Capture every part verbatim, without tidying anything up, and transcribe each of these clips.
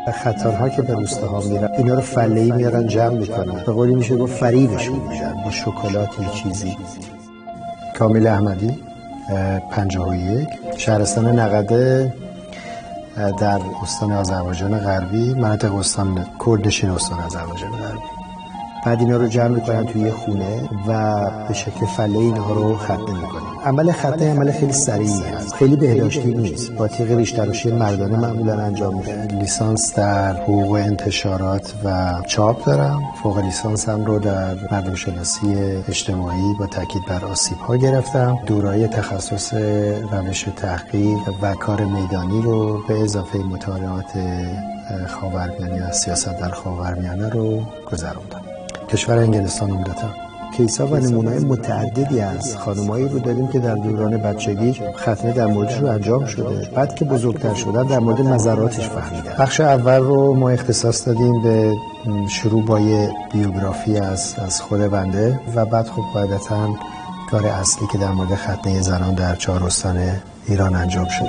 خطان‌ها که به روستاها میرن اینا رو فله‌ای میارن جمع میکنن، به قولی میشه گفت فریبشون میدن با شکلات یه چیزی. کامیل احمدی، پنجاه و یک، شهرستان نقده در استان آذربایجان غربی، مناطق استان کردشین استان آذربایجان غربی. بعد اینا رو جمع میکنن توی یه خونه و به شکل فله اینها رو ختنه میکنن. عمل ختنه عمل خیلی سریعی هست، خیلی بهداشتی نیست، با تیغ ریش تراشی مردانه معمولا انجام میشه. لیسانس در حقوق انتشارات و چاپ دارم، فوق لیسانس هم رو در مردم شناسی اجتماعی با تاکید بر آسیب ها گرفتم. دورای تخصص روش تحقیق و کار میدانی رو به اضافه مطالعات خاورمیانه و سیاست در خاورمیانه رو گذروندم. کشور انگلستان عمدتاً. کیسا و نمونه‌های متعددی از خانمایی رو داریم که در دوران بچگی ختنه در موردش رو انجام شده، بعد که بزرگتر شدن در مورد مضراتش فهمیدن. بخش اول رو ما اختصاص دادیم به شروع با یه بیوگرافی از از خود بنده و بعد خب قاعدتاً کار اصلی که در مورد ختنه زنان در چهار استان ایران انجام شد.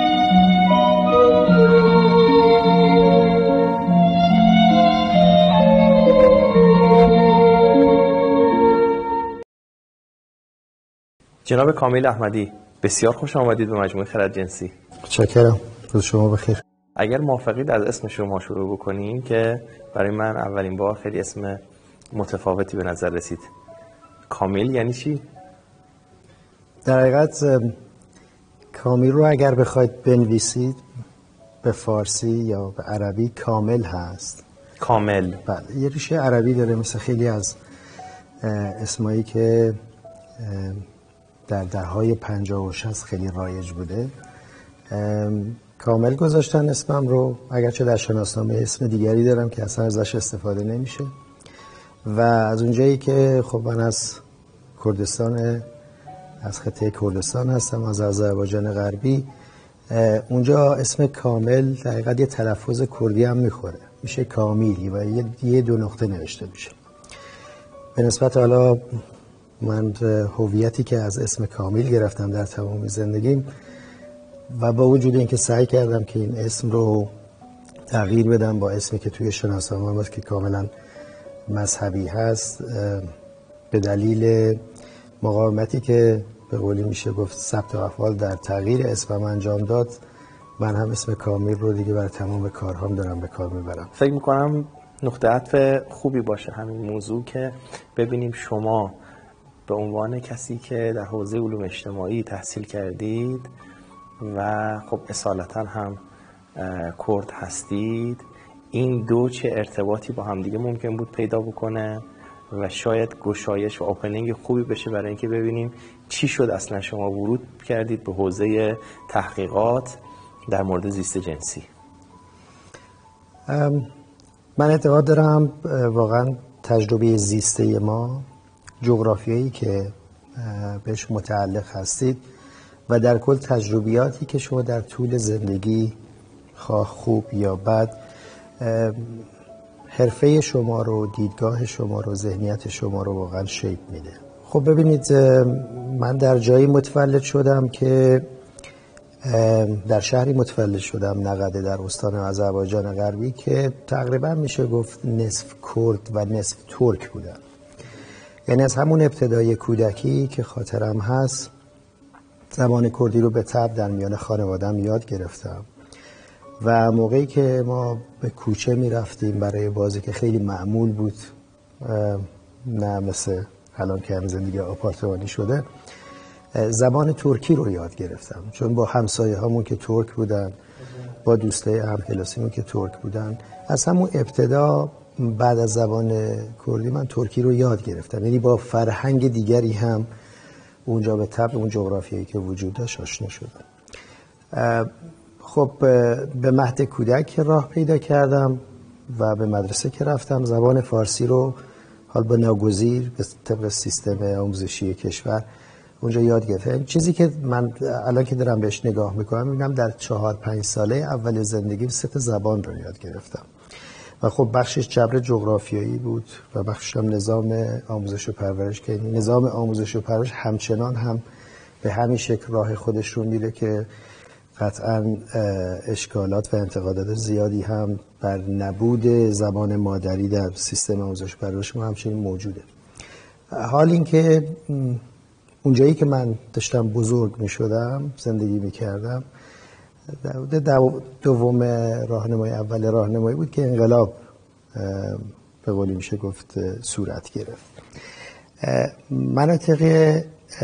جناب کامیل احمدی، بسیار خوش آمدید به مجموعه خرد جنسی. متشکرم. روز شما بخیر. اگر موافقید از اسم شما شروع بکنیم که برای من اولین بار خیلی اسم متفاوتی به نظر رسید. کامیل یعنی چی؟ در حقیقت کامیل رو اگر بخواید بنویسید به فارسی یا به عربی کامل هست. کامل. بله، یه ریشه عربی داره، مثل خیلی از اسمایی که در دههای پنجاه و شصت خیلی رایج بوده. کامل گذاشتن اسمم رو، اگرچه در شناسنامه اسم دیگری دارم که اصلا ازش استفاده نمیشه. و از اونجایی که خب من از کردستان، از خطه کردستان هستم، از آذربایجان غربی، اونجا اسم کامل در حقیقت یه تلفظ کردی هم میخوره، میشه کامیلی و یه دو نقطه نوشته میشه. به نسبت حالا من هویتی که از اسم کامیل گرفتم در تمام زندگیم و با وجود اینکه سعی کردم که این اسم رو تغییر بدم با اسمی که توی شناسنامه هست که کاملا مذهبی هست، به دلیل مقاومتی که به قولی میشه گفت ثبت افعال در تغییر اسمم انجام داد، من هم اسم کامیل رو دیگه برای تمام کارهام دارم به کار میبرم. فکر میکنم نقطه عطف خوبی باشه همین موضوع که ببینیم شما به عنوان کسی که در حوزه علوم اجتماعی تحصیل کردید و خب اصالتا هم کرد هستید، این دو چه ارتباطی با همدیگه ممکن بود پیدا بکنه و شاید گشایش و اوپنینگ خوبی بشه برای اینکه ببینیم چی شد اصلا شما ورود کردید به حوزه تحقیقات در مورد زیست جنسی. من اعتقاد دارم واقعا تجربه زیسته ما، جغرافیایی که بهش متعلق هستید و در کل تجربیاتی که شما در طول زندگی خواه خوب یا بد حرفه شما رو، دیدگاه شما رو، ذهنیت شما رو واقعا شیپ میده. خب ببینید، من در جایی متولد شدم که در شهری متولد شدم نقده در استان آذربایجان غربی که تقریبا میشه گفت نصف کرد و نصف ترک بودن. یعنی از همون ابتدای کودکی که خاطرم هست زبان کردی رو به طبع در میان خانواده‌ام یاد گرفتم و موقعی که ما به کوچه می رفتیم برای بازی که خیلی معمول بود، نه مثل الان که هم زندگی آپارتمانی شده، زبان ترکی رو یاد گرفتم، چون با همسایه هامون که ترک بودن، با دوستای همکلاسیمون که ترک بودن، از همون ابتدا بعد از زبان کردی من ترکی رو یاد گرفتم. یعنی با فرهنگ دیگری هم اونجا به طبع اون جغرافیایی که وجود داشت آشنا شدم. خب به مهد کودک راه پیدا کردم و به مدرسه که رفتم زبان فارسی رو حال با ناگزیر به طبق سیستم آموزشی کشور اونجا یاد گرفتم. چیزی که من الان که دارم بهش نگاه میکنم میبینم در چهار پنج ساله اول زندگیم سه تا زبان رو یاد گرفتم و خب بخشش جبر جغرافیایی بود و بخشش هم نظام آموزش و پرورش که نظام آموزش و پرورش همچنان هم به همین شکل راه خودش رو میره که قطعا اشکالات و انتقادات زیادی هم بر نبود زبان مادری در سیستم آموزش پرورش ما همچنین موجوده. حال اینکه اونجایی که من داشتم بزرگ می شدم، زندگی می کردم، دوم راهنمای اول راهنمایی بود که انقلاب به قولی میشه گفت صورت گرفت. مناطق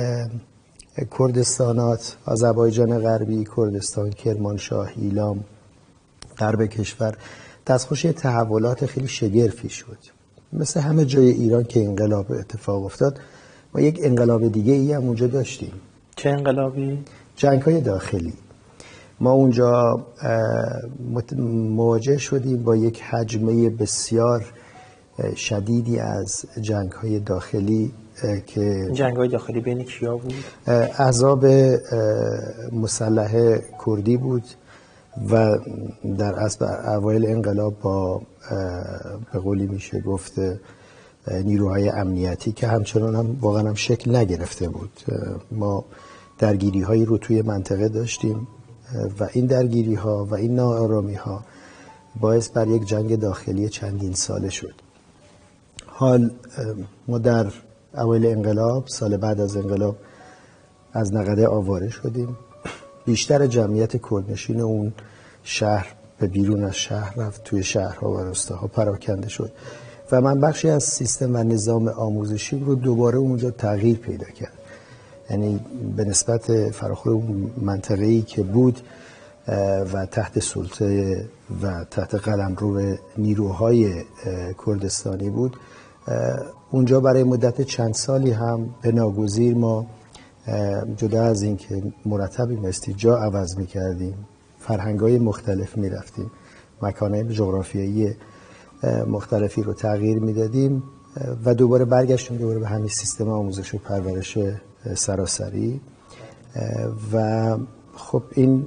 کردستانات، آذربایجان غربی، کردستان، کرمانشاه، ایلام، غرب کشور دستخوش تحولات خیلی شگرفی شد. مثل همه جای ایران که انقلاب اتفاق افتاد، ما یک انقلاب دیگه ای هم اونجا داشتیم. چه انقلابی؟ جنگ‌های داخلی. ما اونجا مواجه شدیم با یک حجمه بسیار شدیدی از جنگ‌های داخلی که جنگ‌های داخلی بین کیا بود؟ احزاب مسلح کردی بود و در اصل اوایل انقلاب با به قولی میشه گفت نیروهای امنیتی که همچنان هم واقعا هم شکل نگرفته بود. ما درگیری هایی رو توی منطقه داشتیم و این درگیری ها و این ناآرامی ها باعث بر یک جنگ داخلی چندین ساله شد. حال ما در اوایل انقلاب، سال بعد از انقلاب، از نقده آواره شدیم. بیشتر جمعیت کردنشین اون شهر به بیرون از شهر رفت، توی شهرها و روستاها پراکنده شد و من بخشی از سیستم و نظام آموزشی رو دوباره اونجا تغییر پیدا کرد. یعنی به نسبت فراخور اون منطقه‌ای که بود و تحت سلطه و تحت قلمرو نیروهای کردستانی بود، اونجا برای مدت چند سالی هم به ناگزیر ما جدا از این که مرتب می‌بایستی جا عوض می‌کردیم، فرهنگ‌های مختلف می‌رفتیم، مکان‌های جغرافیایی مختلفی رو تغییر میدادیم و دوباره برگشتیم دوباره به همین سیستم آموزش و پرورش سراسری و خب این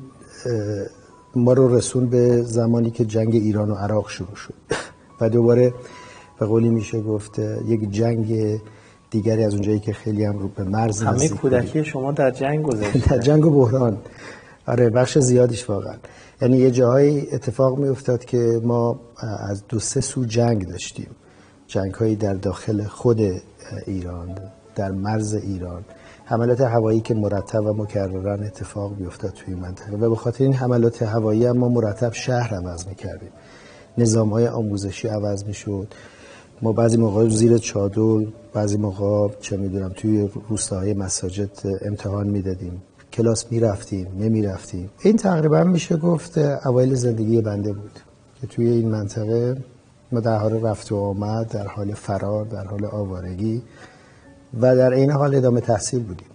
ما رو رسون به زمانی که جنگ ایران و عراق شروع شد و دوباره به قولی میشه گفت یک جنگ دیگری از اونجایی که خیلی هم رو به مرز همه کودکی شما در جنگ گذشته. در جنگ و بحران. آره، بخش زیادیش واقعا. یعنی یه جاهایی اتفاق می افتاد که ما از دو سه سو جنگ داشتیم. جنگ هایی در داخل خود ایران، در مرز ایران، حملات هوایی که مرتب و مکررن اتفاق بیفتاد توی منطقه و به خاطر این حملات هوایی هم ما مرتب شهر عوض می‌کردیم. نظام‌های آموزشی عوض می‌شد. ما بعضی موقع زیر چادر، بعضی موقع چه می‌دونم توی روستاهای مساجد امتحان می‌دادیم. کلاس می‌رفتیم، نمی‌رفتیم. این تقریبا میشه گفت اوایل زندگی بنده بود که توی این منطقه ما در حال رفت و آمد، در حال فرار، در حال آوارگی و در این حال ادامه تحصیل بودیم.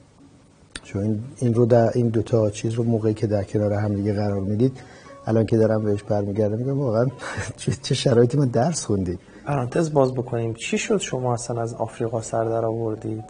چون این رو در این دو تا چیز رو موقعی که در کنار هم دیگه قرار میدید، الان که دارم بهش برمیگردم میگم واقعا چه شرایطی ما درس خوندیم. پرانتز باز بکنیم، چی شد شما اصلا از آفریقا سر در آوردید؟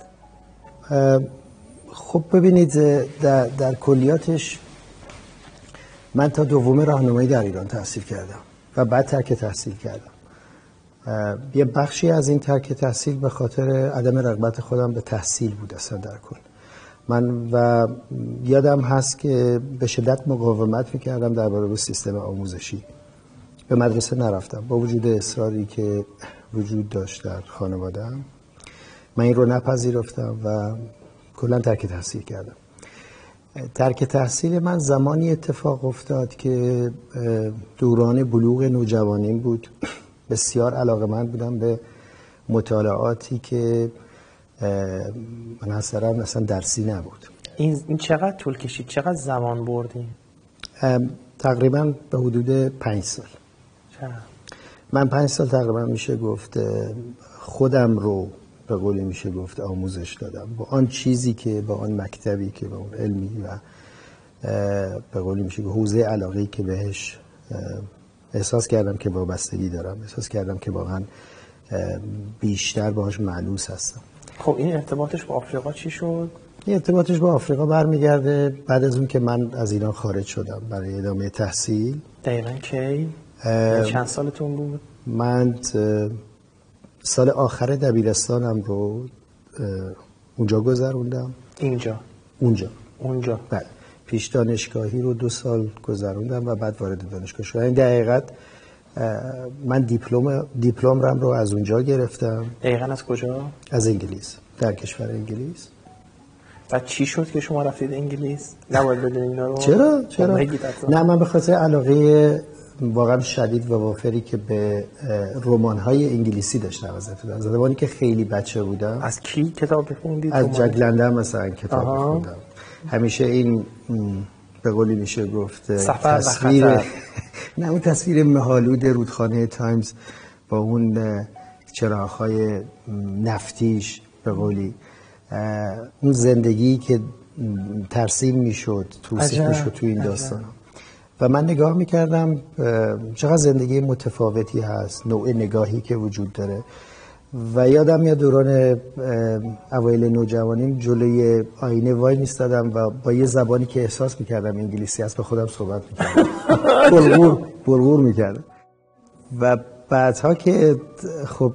خب ببینید در, در کلیاتش من تا دوم راهنمایی در ایران تحصیل کردم و بعد ترک تحصیل کردم. یه بخشی از این ترک تحصیل به خاطر عدم رغبت خودم به تحصیل بود اصلا در کل. من و یادم هست که به شدت مقاومت میکردم در برابر سیستم آموزشی. به مدرسه نرفتم با وجود اصراری که وجود داشت در خانواده‌ام. من این رو نپذیرفتم و کلا ترک تحصیل کردم. ترک تحصیل من زمانی اتفاق افتاد که دوران بلوغ نوجوانیم بود. بسیار علاقه‌مند بودم به مطالعاتی که منحصراً مثلا درسی نبود. این این چقدر طول کشید؟ چقدر زمان بردین؟ تقریباً به حدود پنج سال. چرا؟ من پنج سال تقریباً میشه گفت خودم رو به قولی میشه گفت آموزش دادم با آن چیزی که با آن مکتبی که با اون علمی و به قولی میشه گفت حوزه علاقه‌ای که بهش احساس کردم که وابستگی دارم، احساس کردم که واقعا بیشتر باهاش ملوث هستم. خب این ارتباطش با آفریقا چی شد؟ این ارتباطش با آفریقا برمیگرده بعد از اون که من از ایران خارج شدم برای ادامه تحصیل. دقیقاً کی؟ چند سالتون بود؟ من سال آخر دبیرستانم رو اونجا گذروندم. اینجا؟ اونجا. اونجا. بله. پیش دانشگاهی رو دو سال گذروندم و بعد وارد دانشگاه شدم. این دقیقاً من دیپلم دیپلم رم رو از اونجا گرفتم. دقیقاً از کجا؟ از انگلیس، در کشور انگلیس. بعد چی شد که شما رفتید انگلیس؟ نباید بدونید اینا رو. چرا؟ چرا؟ نه، من به خاطر علاقه واقعا شدید و وافری که به رمان‌های انگلیسی داشتم از ابتدا. زمانی که خیلی بچه بودم. از کی کتاب بخوندید؟ از جک لندن مثلا کتاب بخوندم. همیشه این به قولی میشه گفت تصویر نه اون تصویر مه‌آلود رودخانه تایمز با اون چراغ‌های نفتیش به قولی اون زندگی که ترسیم میشد توصیف میشد تو این داستان و من نگاه میکردم چقدر زندگی متفاوتی هست، نوع نگاهی که وجود داره و یادم میاد دوران اوایل نوجوانیم جلوی آینه وای میستادم و با یه زبانی که احساس میکردم انگلیسی است با خودم صحبت میکردم. بلغور بلغور میکردم و بعدها که خب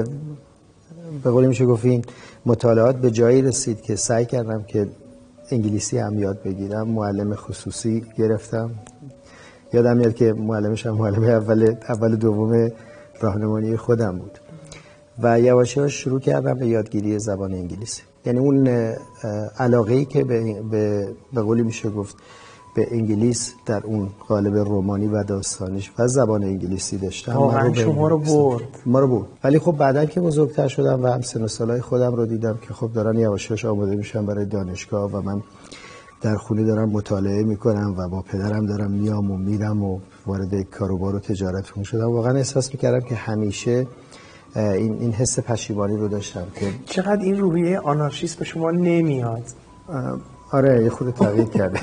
به قولی میشه گفتین مطالعات به جایی رسید که سعی کردم که انگلیسی هم یاد بگیرم. معلم خصوصی گرفتم. یادم میاد که معلمش هم معلم اول اول دوم راهنمایی خودم بود و یواش یواش شروع کردم به یادگیری زبان انگلیسی. یعنی اون علاقه‌ای که به به به قولی میشه گفت به انگلیس در اون قالب رومانی و داستانیش و زبان انگلیسی داشتم. واقعا شما رو برد. ما رو برد. ولی خب بعدن که بزرگتر شدم و هم سن و سالای خودم رو دیدم که خب دارن یواش یواش آماده میشن برای دانشگاه و من در خونه دارم مطالعه میکنم و با پدرم دارم میام و میرم و وارد کاروبار و تجارت شدم. واقعا احساس میکردم که همیشه این این حس پشیمانی رو داشتم که چقدر این روحیه آنارشیست به شما نمیاد. آره یه خورده تغییر کرده.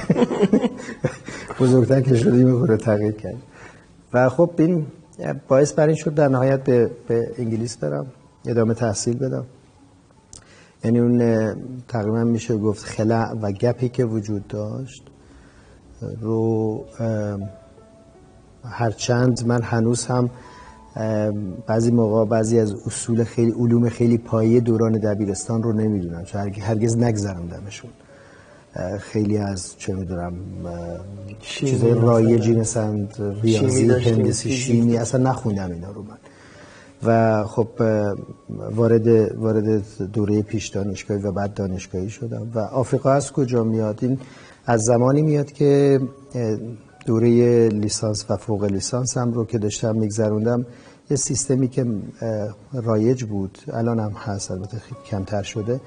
بزرگتر که شدیم یه خورده تغییر کرد و خب این باعث بر این شد در نهایت به, به انگلیس برم ادامه تحصیل بدم. یعنی اون تقریبا میشه گفت خلأ و گپی که وجود داشت رو هرچند من هنوز هم بعضی موقع بعضی از اصول خیلی علوم خیلی پایه دوران دبیرستان رو نمیدونم، چون هرگز نگذروندمشون. خیلی از چه میدونم چیزای رایجی مثلا ریاضی، هندسی، شیمی اصلا نخوندم اینا رو من. و خب وارد وارد دوره پیش دانشگاهی و بعد دانشگاهی شدم. و آفریقا از کجا میاد؟ این از زمانی میاد که دوره لیسانس و فوق لیسانس هم رو که داشتم میگذروندم یه سیستمی که رایج بود، الان هم هست البته کمتر شده،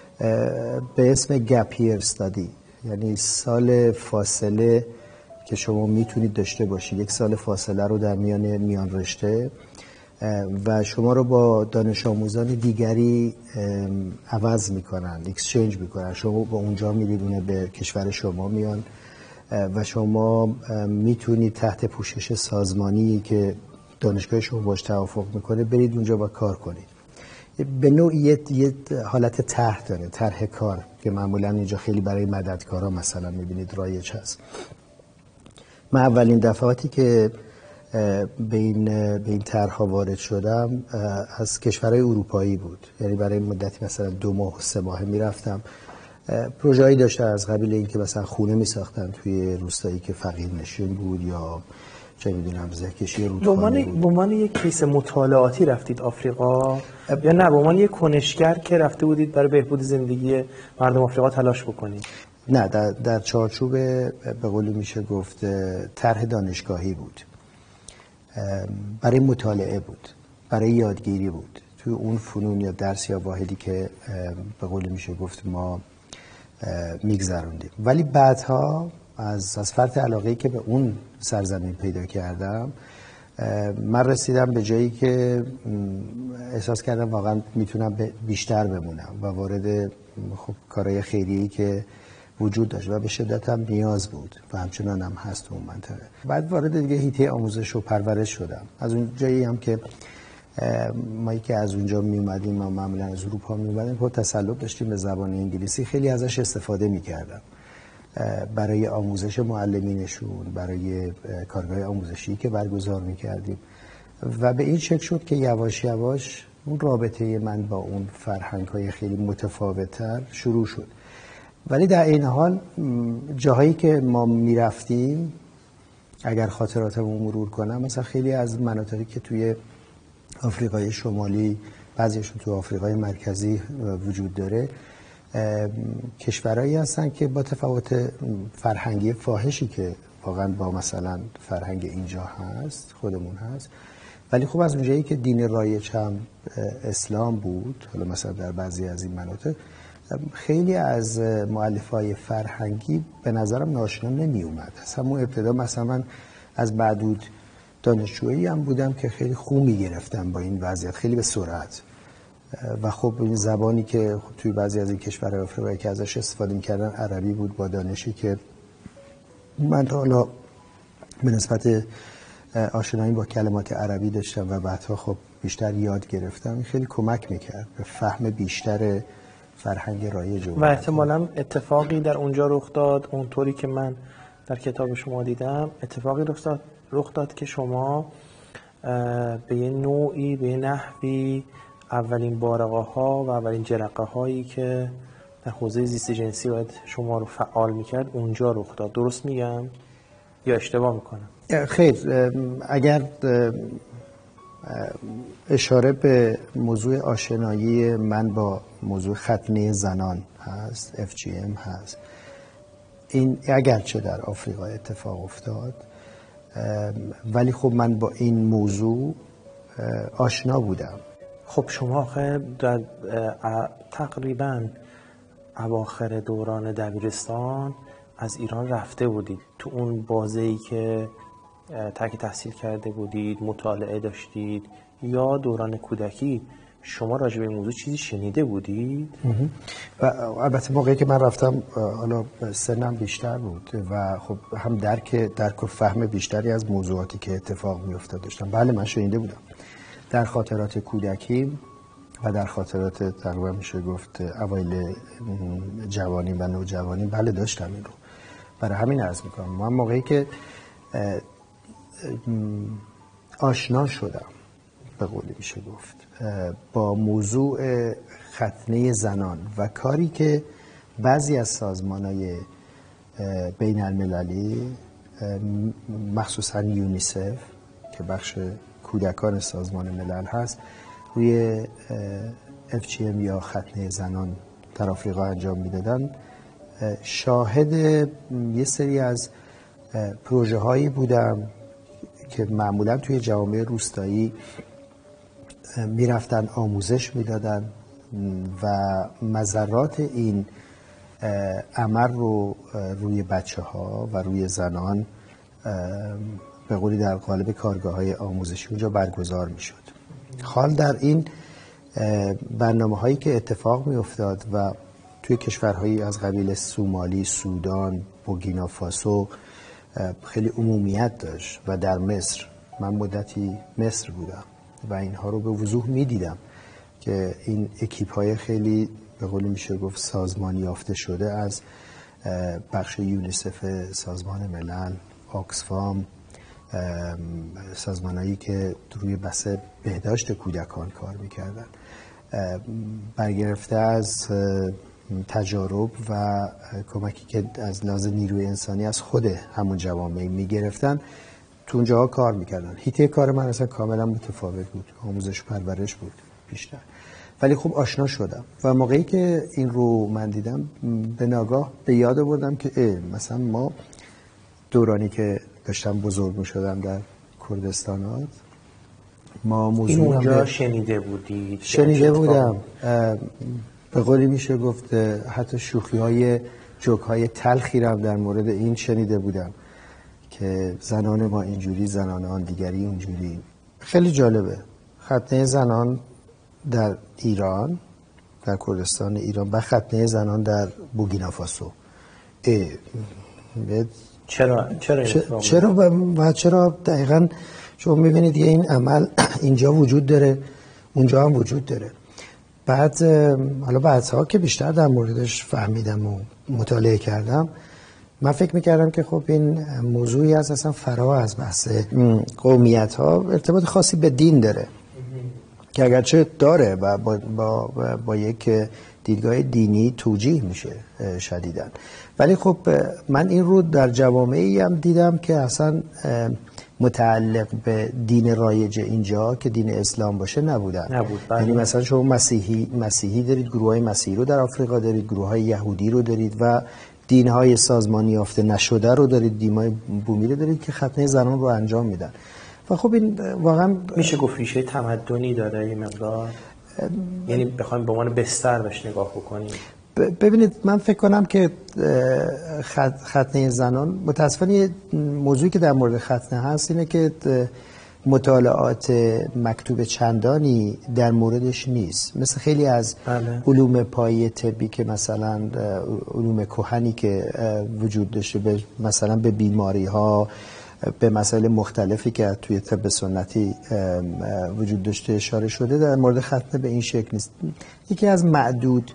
به اسم گپ یر استادی، یعنی سال فاصله که شما میتونید داشته باشید. یک سال فاصله رو در میان میان رشته و شما رو با دانش آموزان دیگری عوض میکنن، اکسچنج میکنن. شما با اونجا میرید، اونه به کشور شما میان و شما میتونید تحت پوشش سازمانی که دانشگاه شما باش توافق میکنه برید اونجا و کار کنید. به نوعی یه حالت طرح داره، طرح کار که معمولا اینجا خیلی برای مددکارا مثلا میبینید رایج هست. من اولین دفعاتی که به این به این طرح‌ها وارد شدم از کشورهای اروپایی بود. یعنی برای مدتی مثلا دو ماه و سه ماه میرفتم. پروژه‌ای داشته از قبیل این که مثلا خونه میساختن توی روستایی که فقیر نشین بود یا چه میدونم زکشی رودخانه بود. به عنوان یک کیس مطالعاتی رفتید آفریقا یا نه به عنوان یک کنشگر که رفته بودید برای بهبود زندگی مردم آفریقا تلاش بکنید؟ نه، در, در چارچوب به قولی میشه گفت طرح دانشگاهی بود، برای مطالعه بود، برای یادگیری بود توی اون فنون یا درس یا واحدی که به قولی میشه گفت ما میگذروندیم. ولی بعدها از از فرط علاقه‌ای که به اون سرزمین پیدا کردم من رسیدم به جایی که احساس کردم واقعا میتونم بیشتر بمونم و وارد خب کارهای خیریه‌ای که وجود داشت و به شدت هم نیاز بود و همچنان هم هست تو اون منطقه. بعد وارد دیگه حیطه آموزش و پرورش شدم. از اون جایی هم که ما که از اونجا می اومدیم، ما معمولا از اروپا می اومدیم، خود تسلط داشتیم به زبان انگلیسی، خیلی ازش استفاده می کردم برای آموزش معلمینشون، برای کارگاه آموزشی که برگزار می کردیم و به این شکل شد که یواش یواش اون رابطه من با اون فرهنگ های خیلی متفاوت‌تر شروع شد. ولی در این حال جاهایی که ما میرفتیم اگر خاطراتمو مرور کنم، مثلا خیلی از مناطقی که توی آفریقای شمالی، بعضیشون تو آفریقای مرکزی وجود داره، کشورهایی هستن که با تفاوت فرهنگی فاحشی که واقعا با مثلا فرهنگ اینجا هست، خودمون هست، ولی خب از اونجایی که دین رایج هم اسلام بود، حالا مثلا در بعضی از این مناطق خیلی از مؤلفه‌های فرهنگی به نظرم ناشنا نمی اومد. از همون ابتدا مثلا من از معدود دانشجویی هم بودم که خیلی خوب می گرفتم با این وضعیت، خیلی به سرعت. و خب این زبانی که خب توی بعضی از این کشورهای آفریقایی که ازش استفاده می‌کردن عربی بود، با دانشی که من حالا به نسبت آشنایی با کلمات عربی داشتم و بعدها خب بیشتر یاد گرفتم، این خیلی کمک میکرد به فهم بیشتر فرهنگ رایج. و احتمالاً اتفاقی در اونجا رخ داد، اونطوری که من در کتاب شما دیدم اتفاقی رخ داد, رخ داد که شما به یه نوعی، به یه نحوی اولین بارقه ها و اولین جرقه هایی که در حوزه زیست جنسی باید شما رو فعال میکرد اونجا رخ داد. درست میگم یا اشتباه میکنم؟ خیر، اگر اشاره به موضوع آشنایی من با موضوع ختنه زنان هست، اف جی ام هست، این اگرچه در آفریقا اتفاق افتاد ولی خب من با این موضوع آشنا بودم. خب شما آخه در تقریبا اواخر دوران دبیرستان از ایران رفته بودید، تو اون بازه‌ای که ترک تحصیل کرده بودید مطالعه داشتید، یا دوران کودکی شما راجع به این موضوع چیزی شنیده بودید؟ و البته موقعی که من رفتم حالا سنم بیشتر بود و خب هم درک درک و فهم بیشتری از موضوعاتی که اتفاق میافتاد داشتم. بله من شنیده بودم در خاطرات کودکی و در خاطرات تقریبا میشه گفت اوایل جوانی و نوجوانی بله داشتم این رو. برای همین عرض میکنم من موقعی که آشنا شدم به قولی میشه گفت با موضوع ختنه زنان و کاری که بعضی از سازمان‌های بین المللی مخصوصا یونیسف که بخش کودکان سازمان ملل هست روی اف جی ام یا ختنه زنان در آفریقا انجام میدادن، شاهد یه سری از پروژه هایی بودم که معمولا توی جوامع روستایی میرفتن آموزش میدادن و مضرات این عمل رو روی بچه ها و روی زنان به قولی در قالب کارگاه های آموزشی اونجا برگزار میشد. حال در این برنامه هایی که اتفاق می افتاد و توی کشورهایی از قبیل سومالی، سودان، بورکینافاسو خیلی عمومیت داشت و در مصر، من مدتی مصر بودم و اینها رو به وضوح می دیدم که این اکیپ های خیلی به قولی میشه گفت سازمانی یافته شده از بخش یونیسف، سازمان ملل، آکسفام، سازمانهایی که روی بحث بهداشت کودکان کار میکردن، برگرفته از تجارب و کمکی که از لحاظ نیروی انسانی از خود همون جوامع میگرفتن تو اونجاها کار میکردن. حیطه کار من اصلا کاملا متفاوت بود، آموزش پرورش بود بیشتر، ولی خوب آشنا شدم و موقعی که این رو من دیدم به ناگاه به یاد آوردم که مثلا ما دورانی که داشتم بزرگ میشدم در کردستانات ما موضوع این اونجا شنیده بودید؟ شنیده بودم، به قولی میشه گفت حتی شوخی های جوک های تلخی رو در مورد این شنیده بودم که زنان ما اینجوری، زنان آن دیگری اونجوری. خیلی جالبه ختنه زنان در ایران، در کردستان ایران و ختنه زنان در بورکینافاسو. چرا چرا چرا و چرا دقیقاً شما میبینید یه این عمل اینجا وجود داره اونجا هم وجود داره. بعد حالا بعدها که بیشتر در موردش فهمیدم و مطالعه کردم، من فکر میکردم که خب این موضوعی از اصلا فرا از بحث قومیت ها ارتباط خاصی به دین داره که اگرچه داره و با, با, با یک دیدگاه دینی توجیه میشه شدیداً، ولی خب من این رو در جوامعی هم دیدم که اصلا متعلق به دین رایج اینجا که دین اسلام باشه نبودن. نبود. یعنی مثلا شما مسیحی مسیحی دارید، گروه های مسیحی رو در آفریقا دارید، گروه های یهودی رو دارید و دین های سازمانی یافته نشده رو دارید، دین های بومی رو دارید که ختنه زنان رو انجام میدن. و خب این واقعا میشه گفت ریشه تمدنی داره این مقدار، یعنی بخوایم به عنوان بستر بهش نگاه بکنیم. ببینید من فکر کنم که ختنه زنان متاسفانه موضوعی که در مورد ختنه هست اینه که مطالعات مکتوب چندانی در موردش نیست، مثل خیلی از بله. علوم پایه طبی که مثلا علوم کهنی که وجود داشته، به مثلا به بیماری ها، به مسائل مختلفی که توی طب سنتی وجود داشته اشاره شده، در مورد ختنه به این شکل نیست. یکی از معدود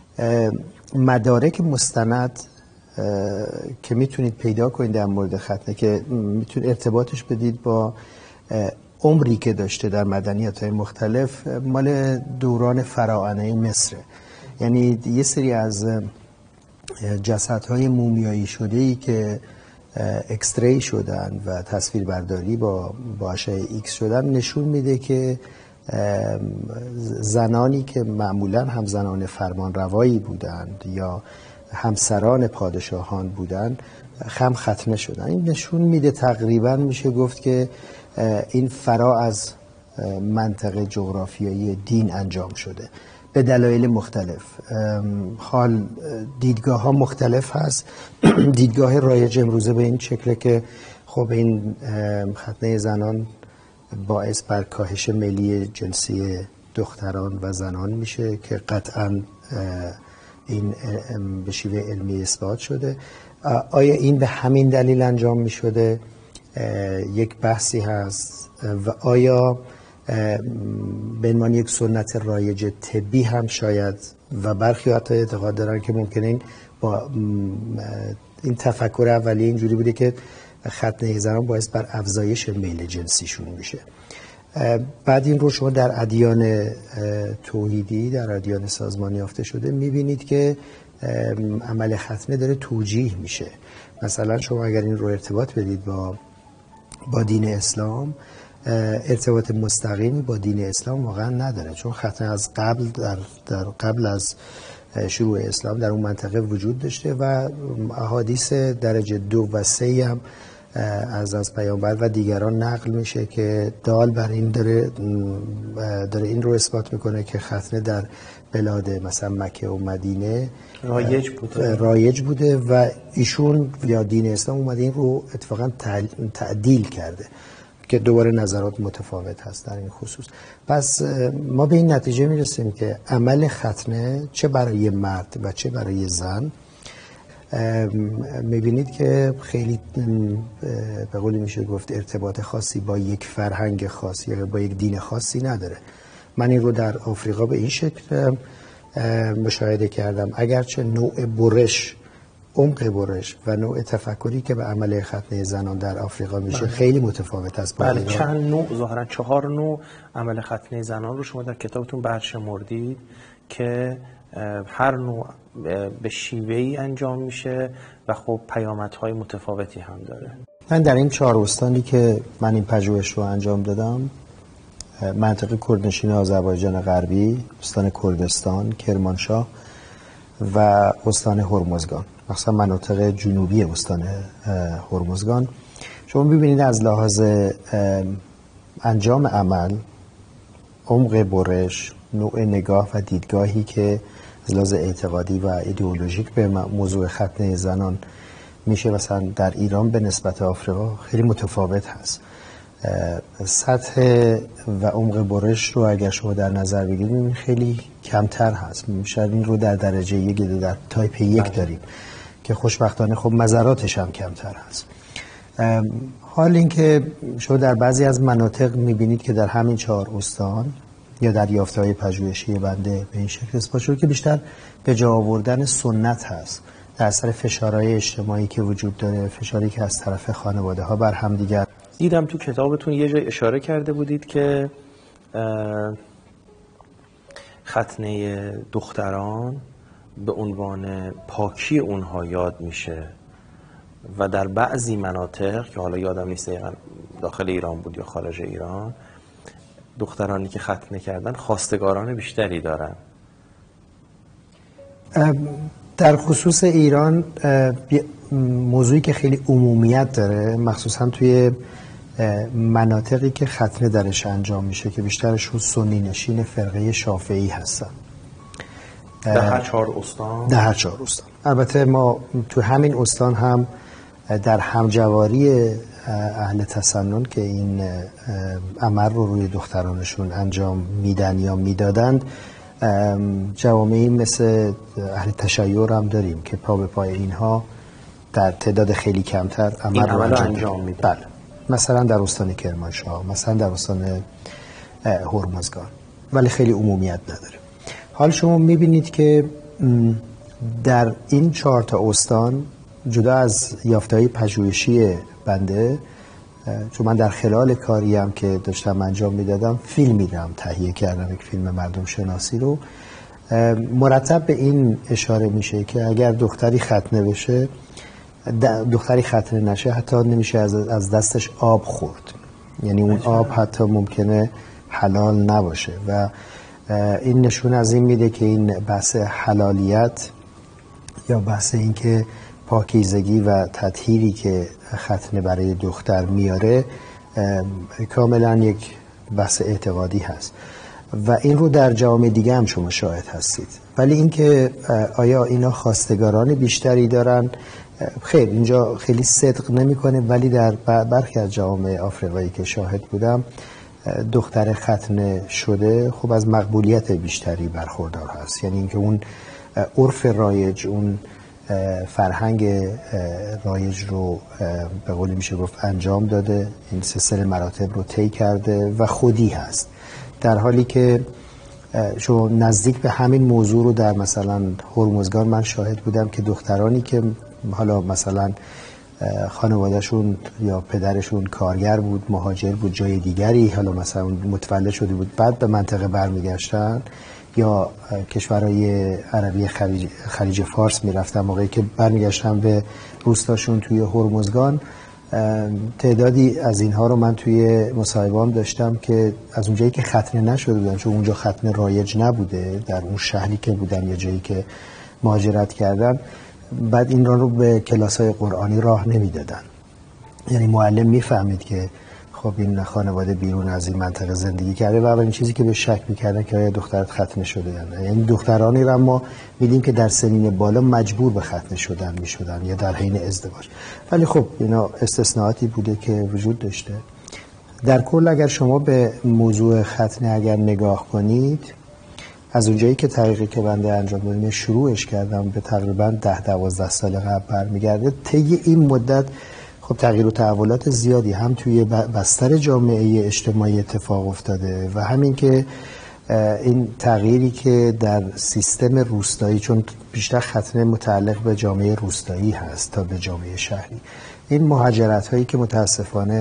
مدارک مستند که میتونید پیدا کنید در مورد ختنه که میتونید ارتباطش بدید با عمری که داشته در مدنیت‌های مختلف، مال دوران فراعنه مصر. یعنی یه سری از جسدهای مومیایی شده‌ای که اکستری شدن و تصویر برداری با با اشعه ایکس شدن نشون میده که زنانی که معمولا هم زنان فرمانروایی بودند یا همسران پادشاهان بودند هم ختنه شدن. این نشون میده تقریبا میشه گفت که این فرا از منطقه جغرافیایی دین انجام شده به دلایل مختلف. حال دیدگاه ها مختلف هست. دیدگاه رایج امروزه به این شکله که خب این ختنه زنان باعث بر کاهش میلی جنسی دختران و زنان میشه که قطعاً این به شیوه علمی اثبات شده. آیا این به همین دلیل انجام میشده؟ یک بحثی هست. و آیا به عنوان یک سنت رایج طبی هم شاید، و برخی حتی اعتقاد دارن که ممکنه این با این تفکر اولیه اینجوری بوده که ختنه زنان باعث بر افزایش میل جنسیشون میشه. بعد این رو شما در ادیان توحیدی، در ادیان سازمانی یافته شده میبینید که عمل ختنه داره توجیه میشه. مثلا شما اگر این رو ارتباط بدید با با دین اسلام، ارتباط مستقیمی با دین اسلام واقعا نداره، چون ختنه از قبل در, در قبل از شروع اسلام در اون منطقه وجود داشته و احادیث درجه دو و سه هم از از پیامبر و دیگران نقل میشه که دال بر این داره داره این رو اثبات میکنه که ختنه در بلاد مثلا مکه و مدینه رایج بوده رایج بوده و ایشون یا دین اسلام اومده این رو اتفاقا تعدیل کرده که دوباره نظرات متفاوت هست در این خصوص. پس ما به این نتیجه میرسیم که عمل ختنه چه برای مرد و چه برای زن میبینید که خیلی به قولی میشه گفت ارتباط خاصی با یک فرهنگ خاصی یا با یک دین خاصی نداره. من این رو در آفریقا به این شکل مشاهده کردم، اگرچه نوع برش، عمق برش و نوع تفکری که به عمل ختنه زنان در آفریقا میشه بله. خیلی متفاوت است. بله، چند نوع، ظاهرا چهار نوع عمل ختنه زنان رو شما در کتابتون برشمردید که هر نوع به شیوهی انجام میشه و خب پیامدهای متفاوتی هم داره. من در این چهار استانی که من این پژوهش رو انجام دادم، منطقه کردنشین آذربایجان غربی، استان کردستان، کرمانشاه و استان هرمزگان، مثلا مناطق جنوبی استان هرمزگان، شما ببینید از لحاظ انجام عمل، عمق برش، نوع نگاه و دیدگاهی که از لحاظ اعتقادی و ایدئولوژیک به موضوع ختنه زنان میشه مثلا در ایران به نسبت آفریقا خیلی متفاوت هست. سطح و عمق برش رو اگر شما در نظر بگیرید خیلی کمتر هست. شاید این رو در درجه یک در تایپ یک داریم که خوشبختانه خب مزراتش هم کمتر هست. حال این که شما در بعضی از مناطق میبینید که در همین چهار استان یا در یافته‌های پژوهشی بنده به این شکل اثبات شده که بیشتر به جا آوردن سنت هست در اثر فشارهای اجتماعی که وجود داره، فشاری که از طرف خانواده ها بر هم دیگر. دیدم تو کتابتون یه جای اشاره کرده بودید که ختنه دختران به عنوان پاکی اونها یاد میشه و در بعضی مناطق که حالا یادم نیست داخل ایران بود یا خارج ایران، دخترانی که ختنه کردن خواستگاران بیشتری دارن. در خصوص ایران موضوعی که خیلی عمومیت داره، مخصوصا توی مناطقی که ختنه درش انجام میشه که بیشترشون سنی نشین فرقه شافعی هستن. در هر چهار استان؟ در هر چهار استان. البته ما تو همین استان هم در همجواری اهل تسنن که این عمل رو روی دخترانشون انجام میدن یا میدادند، جوامعی مثل اهل تشیع هم داریم که پا به پای اینها در تعداد خیلی کمتر عمل رو انجام, انجام میدن. بله. مثلا در استان کرمانشاه، مثلا در استان هرمزگان، ولی خیلی عمومیت نداره. حال شما میبینید که در این چهار تا استان، جدا از یافته‌های پژوهشی بنده، چون من در خلال کاریم که داشتم انجام میدادم فیلمی رو تهیه کردم، یک فیلم مردم شناسی رو، مرتب به این اشاره میشه که اگر دختری ختنه بشه، دختری ختنه نشه حتی نمیشه از دستش آب خورد، یعنی اون آب حتی ممکنه حلال نباشه و این نشون از این میده که این بحث حلالیت یا بحث این که پاکیزگی و تطهیری که ختنه برای دختر میاره کاملا یک بحث اعتقادی هست و این رو در جامعه دیگه هم شما شاهد هستید. ولی اینکه آیا اینا خواستگاران بیشتری دارن، خیر اینجا خیلی صدق نمیکنه، ولی در برخی از جوامع آفریقایی که شاهد بودم دختر ختنه شده خب از مقبولیت بیشتری برخوردار هست، یعنی اینکه اون عرف رایج، اون فرهنگ رایج رو به قولی میشه گفت انجام داده، این سلسله مراتب رو طی کرده و خودی هست، در حالی که شما نزدیک به همین موضوع رو در مثلا هرمزگان من شاهد بودم که دخترانی که حالا مثلا خانوادهشون یا پدرشون کارگر بود، مهاجر بود جای دیگری، حالا مثلا متولد شده بود بعد به منطقه برمیگشتن یا کشورهای عربی خلیج, خلیج فارس میرفتن، موقعی که برمیگشتن به روستاشون توی هرمزگان، تعدادی از اینها رو من توی مصاحبه‌ام داشتم که از اونجایی که ختنه نشده بودن، چون اونجا ختنه رایج نبوده در اون شهری که بودن یا جایی که مهاجرت کردن، بعد این رو به کلاس‌های قرآنی راه نمیدادن. یعنی معلم میفهمید که خب این خانواده بیرون از این منطقه زندگی کرده و اولین چیزی که به شک میکردن که آیا دخترت ختنه شده یا نه. یعنی دخترانی را ما میدیم که در سنین بالا مجبور به ختنه شدن میشدن یا در حین ازدواج، ولی خب اینا استثناءاتی بوده که وجود داشته. در کل اگر شما به موضوع ختنه اگر نگاه کنید، از اونجایی که تحقیقی که بنده انجام دادم شروعش کردم به تقریبا ده دوازده سال قبل برمیگرده، طی این مدت خب تغییر و تحولات زیادی هم توی بستر جامعه اجتماعی اتفاق افتاده و همین که این تغییری که در سیستم روستایی، چون بیشتر ختنه متعلق به جامعه روستایی هست تا به جامعه شهری، این مهاجرت هایی که متاسفانه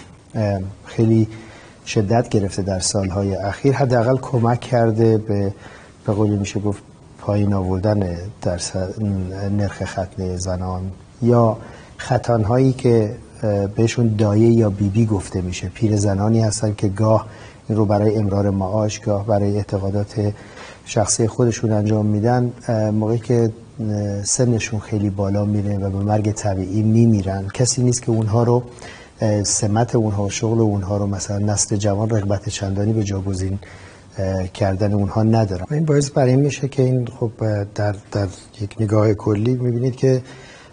خیلی شدت گرفته در سالهای اخیر، حداقل کمک کرده به به قولی میشه گفت پایین آوردن در نرخ ختنه زنان یا ختانهایی که بهشون دایه یا بیبی بی گفته میشه. پیر زنانی هستن که گاه این رو برای امرار معاش، گاه برای اعتقادات شخصی خودشون انجام میدن، موقعی که سنشون خیلی بالا میره و به مرگ طبیعی میمیرن، کسی نیست که اونها رو سمت اونها و شغل اونها رو مثلا نسل جوان رغبت چندانی به جاگزین کردن اونها ندارن. این باعث بر این میشه که این خب در در یک نگاه کلی میبینید که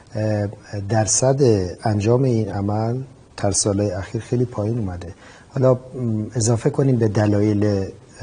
درصد انجام این عمل در سالهای اخیر خیلی پایین اومده. حالا اضافه کنیم به دلایل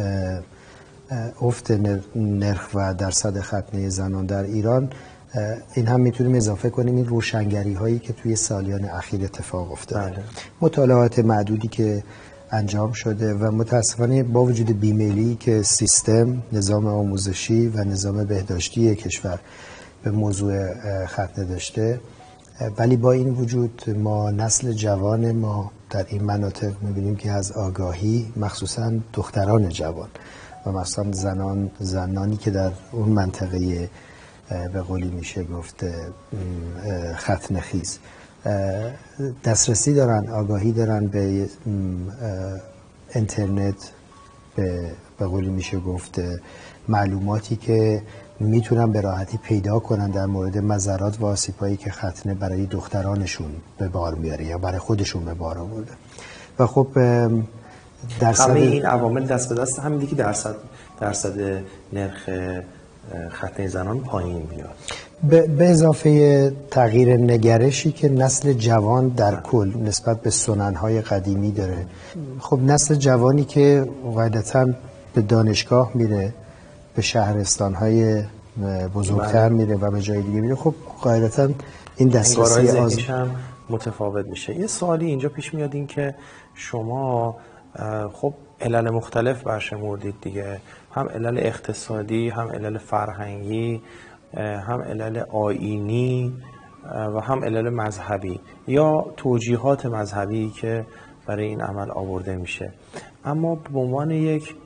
افت نرخ و درصد ختنه زنان در ایران، این هم میتونیم اضافه کنیم این روشنگری هایی که توی سالیان اخیر اتفاق افتاده. بله. مطالعات معدودی که انجام شده و متاسفانه با وجود بیمیلی که سیستم، نظام آموزشی و نظام بهداشتی کشور به موضوع ختنه داشته، ولی با این وجود ما نسل جوان ما در این مناطق میبینیم که از آگاهی، مخصوصا دختران جوان و مثلا زنان زنانی که در اون منطقه به قولی میشه گفت ختنه خیز دسترسی دارن، آگاهی دارن به اینترنت، به به قولی میشه گفت معلوماتی که میتونن به راحتی پیدا کنن در مورد مضرات و آسیب‌هایی که ختنه برای دخترانشون به بار میاره یا برای خودشون به بار آورده. و خب درصد همه این عوامل دست به دست هم دیگه درصد درصد نرخ ختنه زنان پایین میاد. به اضافه تغییر نگرشی که نسل جوان در کل نسبت به سنن‌های قدیمی داره. خب نسل جوانی که قاعدتاً به دانشگاه میره، به شهرستان‌های بزرگتر میره و به جای دیگه میره، خب قاعدتاً این دسترسی آز هم متفاوت میشه. یه سوالی اینجا پیش میاد، این که شما خب علل مختلف برشمردید دیگه، هم علل اقتصادی، هم علل فرهنگی، هم علل آیینی و هم علل مذهبی یا توجیهات مذهبی که برای این عمل آورده میشه. اما به عنوان یک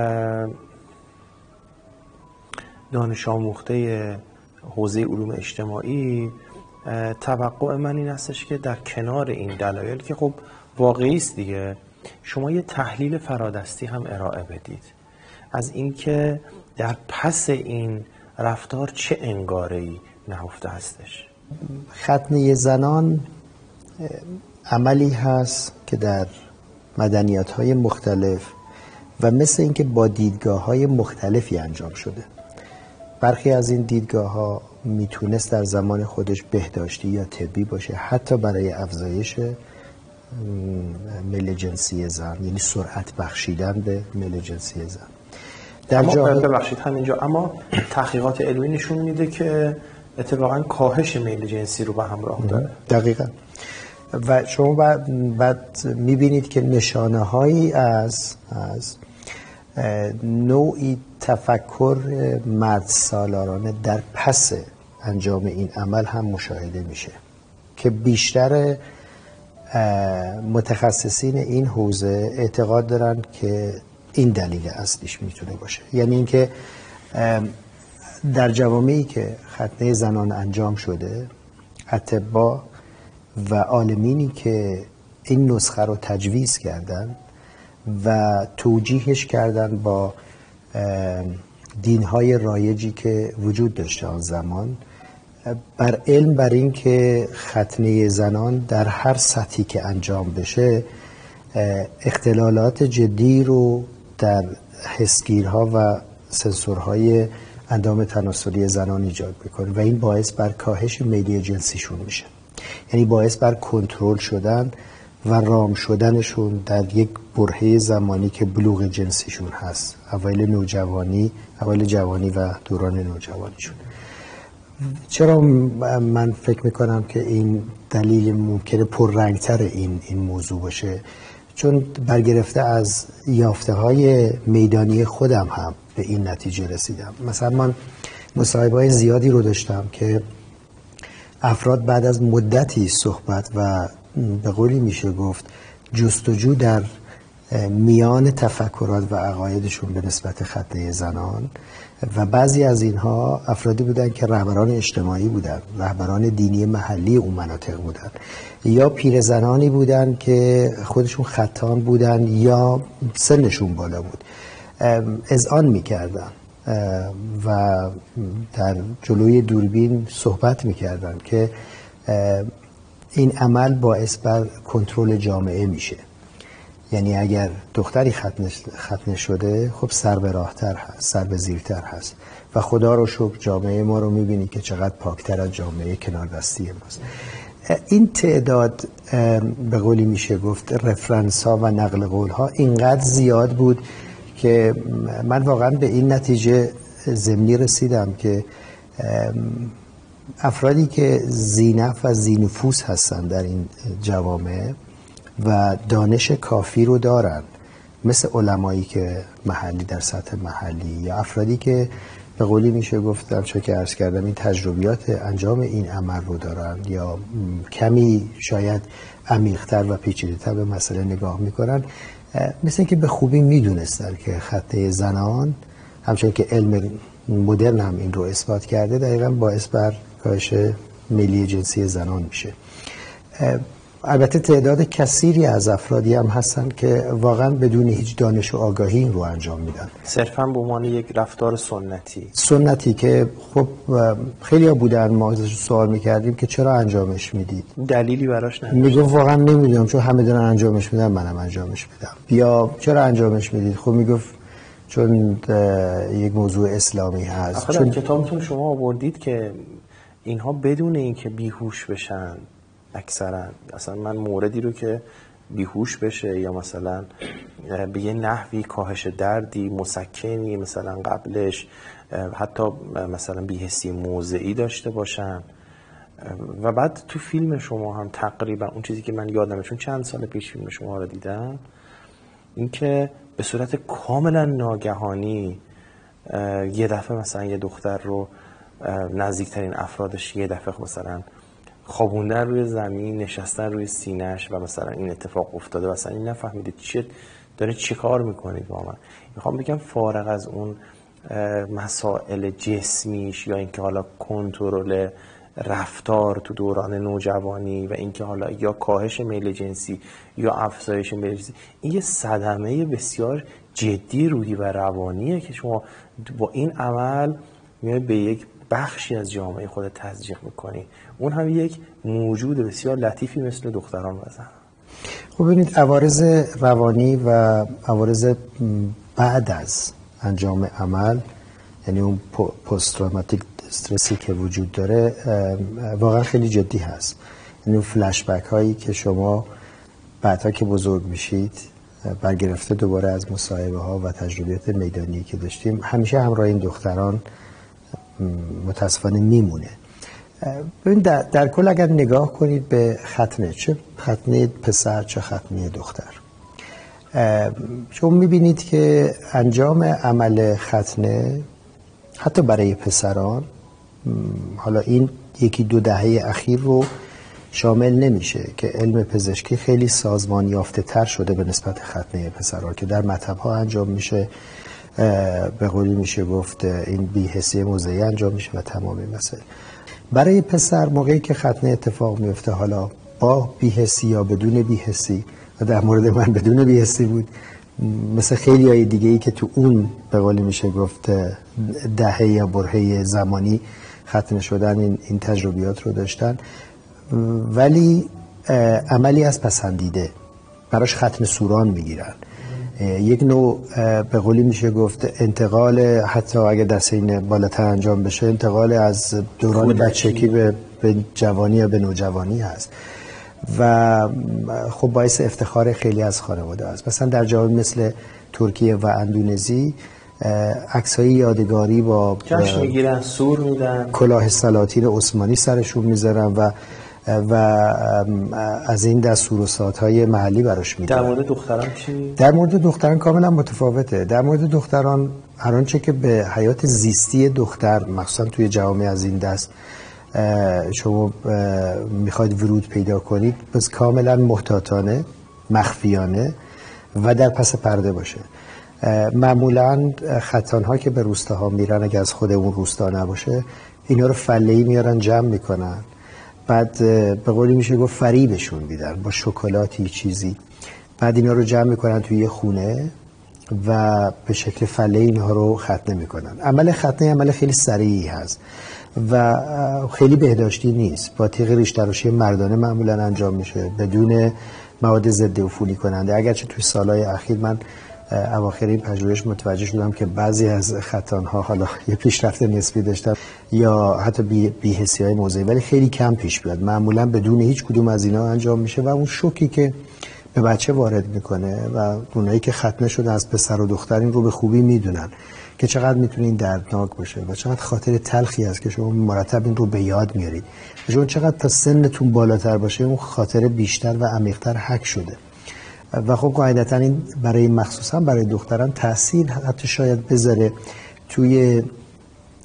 دانش آموخته حوزه علوم اجتماعی، توقع من این هستش که در کنار این دلایل که خب واقعی است دیگه، شما یه تحلیل فرادستی هم ارائه بدید از اینکه در پس این رفتار چه انگاره‌ای نهفته هستش. ختنه زنان عملی هست که در مدنیت‌های مختلف و مثل اینکه با دیدگاه‌های مختلفی انجام شده. برخی از این دیدگاه‌ها میتونست در زمان خودش بهداشتی یا طبی باشه، حتی برای افزایش میل جنسی زن، یعنی سرعت بخشیدن به میل جنسی زن. در اما ببخشید همینجا، اما تحقیقات علمی نشون میده که اتفاقا کاهش میل جنسی رو به همراه داره. دقیقاً. و شما بعد, بعد میبینید که نشانه هایی از از نوعی تفکر مرد سالارانه در پس انجام این عمل هم مشاهده میشه که بیشتر متخصصین این حوزه اعتقاد دارن که این دلیل اصلیش میتونه باشه. یعنی اینکه در جوامعی که ختنه زنان انجام شده، اطباء و عالمینی که این نسخه رو تجویز کردن و توجیهش کردن با دینهای رایجی که وجود داشته آن زمان، بر علم بر این که ختنه زنان در هر سطحی که انجام بشه اختلالات جدی رو در حسگیرها و سنسورهای اندام تناسلی زنان ایجاد میکنه و این باعث بر کاهش میل جنسیشون میشه، یعنی باعث بر کنترل شدن و رام شدنشون در یک برهه زمانی که بلوغ جنسیشون هست، اوایل نوجوانی، اوایل جوانی و دوران نوجوانیشون. چرا من فکر میکنم که این دلیل ممکنه پررنگتر این این موضوع باشه؟ چون برگرفته از یافته های میدانی خودم هم به این نتیجه رسیدم. مثلا من مصاحبه های زیادی رو داشتم که افراد بعد از مدتی صحبت و به قولی میشه گفت جستجو در میان تفکرات و عقایدشون به نسبت ختنه زنان، و بعضی از اینها افرادی بودن که رهبران اجتماعی بودن، رهبران دینی محلی اون مناطق بودن، یا پیرزنانی بودن که خودشون ختان بودن یا سنشون بالا بود، اذعان میکردن و در جلوی دوربین صحبت میکردن که این عمل باعث بر کنترل جامعه میشه. یعنی اگر دختری ختنه شده، خب سر به راهتر هست، سر به زیرتر هست و خدا رو شکر جامعه ما رو میبینی که چقدر پاکتر از جامعه کنار دستی ماست. این تعداد به قولی میشه گفت رفرنس ها و نقل قول ها اینقدر زیاد بود که من واقعا به این نتیجه ضمنی رسیدم که افرادی که ذینفع و ذینفوس هستن در این جوامع و دانش کافی رو دارن، مثل علمایی که محلی در سطح محلی یا افرادی که به قولی میشه گفتم چون که عرض کردم این تجربیات انجام این عمل رو دارن یا کمی شاید عمیق‌تر و پیچیده‌تر به مسئله نگاه میکنن، مثل اینکه به خوبی میدونستن که ختنه زنان همچون که علم مدرن هم این رو اثبات کرده دقیقاً باعث بر کاهش میلی جنسی زنان میشه. البته تعداد کثیری از افرادی هم هستن که واقعا بدون هیچ دانش و آگاهی این رو انجام میدن، صرفا به عنوان یک رفتار سنتی سنتی که خب خیلی ها بودن ما ازش سوال میکردیم که چرا انجامش میدید، دلیلی براش نداشت، میگم واقعا نمیدونم چون همه دارن انجامش میدن منم انجامش میدم. یا چرا انجامش میدید؟ خب میگفت چون یک موضوع اسلامی هست. چون کتابتون شما آوردید که اینها بدون اینکه بیهوش بشن، اکثرا اصلا من موردی رو که بیهوش بشه یا مثلا به یه نحوی کاهش دردی مسکنی مثلا قبلش حتی مثلا بی‌حسی موضعی داشته باشن و بعد تو فیلم شما هم تقریبا اون چیزی که من یادمه چون چند سال پیش فیلم شما رو دیدم این که به صورت کاملا ناگهانی یه دفعه مثلا یه دختر رو نزدیکترین افرادش یه دفعه مثلا خوابوندن روی زمین، نشستن روی سینه‌اش و مثلا این اتفاق افتاده و مثلا این نفهمیده چه داره چی کار میکنید با من. میخوام بگم فارغ از اون مسائل جسمیش یا اینکه حالا کنترل رفتار تو دوران نوجوانی و اینکه حالا یا کاهش میل جنسی یا افزایش میل جنسی، این یه صدمه بسیار جدی روحی و روانیه که شما با این عمل میاد به یک بخشی از جامعه خود تزریق میکنی، اون هم یک موجود بسیار لطیفی مثل دختران و زنان. خب ببینید عوارض روانی و عوارض بعد از انجام عمل، یعنی اون پست تروماتیک استرسی که وجود داره واقعا خیلی جدی هست. یعنی اون فلش بک هایی که شما بعدها که بزرگ میشید برگرفته دوباره از مصاحبه ها و تجربیات میدانی که داشتیم همیشه همراه این دختران متاسفانه میمونه. ببین در, در کل اگر نگاه کنید به ختنه، چه ختنه پسر چه ختنه دختر، شما میبینید که انجام عمل ختنه حتی برای پسران، حالا این یکی دو دهه اخیر رو شامل نمیشه که علم پزشکی خیلی سازمان یافته تر شده به نسبت ختنه پسرها که در مطب ها انجام میشه، به قولی میشه گفت این بی‌حسی موضعی انجام میشه و تمام این مسائل. برای پسر موقعی که ختنه اتفاق میفته، حالا با بی‌حسی یا بدون بی‌حسی، و در مورد من بدون بی‌حسی بود، مثل خیلی های دیگه ای که تو اون به قولی میشه گفت دهه یا برهه زمانی ختنه شدن این, این تجربیات رو داشتن، ولی عملی از پسندیده براش ختنه سوران میگیرن. یک نوع به قولی میشه گفت انتقال، حتی اگه در سین بالاتر انجام بشه، انتقال از دوران بچگی به, به جوانی یا به نوجوانی هست و خب باعث افتخار خیلی از خانواده است. مثلا در جاهای مثل ترکیه و اندونزی عکس‌های یادگاری با جشن میگیرن، سور میدن، کلاه سلاطین عثمانی سرشون میذارن و و از این دستور و ساعت‌های محلی براش میدن. در مورد دختران چی؟ در مورد دختران کاملا متفاوته. در مورد دختران هر آنچه که به حیات زیستی دختر مخصوصا توی جوامع از این دست شما میخواید ورود پیدا کنید، بس کاملا محتاطانه، مخفیانه و در پس پرده باشه. معمولا ختان‌ها که به روستاها میرن، اگه از خود اون روستا نباشه، اینا رو فله‌ای میارن جمع میکنن، بعد به قولی میشه گفت فریبشون میدن با شکلاتی چیزی، بعد اینا رو جمع میکنن توی یه خونه و به شکل فله اینها رو ختنه میکنن. عمل ختنه عمل خیلی سریعی هست و خیلی بهداشتی نیست. با تیغ ریش تراشی مردانه معمولا انجام میشه بدون مواد ضد عفونی کننده. اگرچه توی سالهای اخیر من اواخر این پژوهش متوجه شدم که بعضی از ختان‌ها حالا یه پیشرفت نسبی داشتن یا حتی بی‌حسی‌های موضعی، ولی خیلی کم پیش بیاد. معمولا بدون هیچ کدوم از اینا انجام میشه و اون شوکی که به بچه وارد میکنه و اونایی که ختنه شده از پسر و دختر این رو به خوبی میدونن که چقدر میتونه این دردناک باشه و چقدر خاطر تلخی است که شما مرتب این رو به یاد میارید. چون چقدر تا سنتون بالاتر باشه اون خاطر بیشتر و عمیق‌تر حک شده و خب قاعدتاً این برای مخصوصا برای دختران تاثیر حتی شاید بذاره توی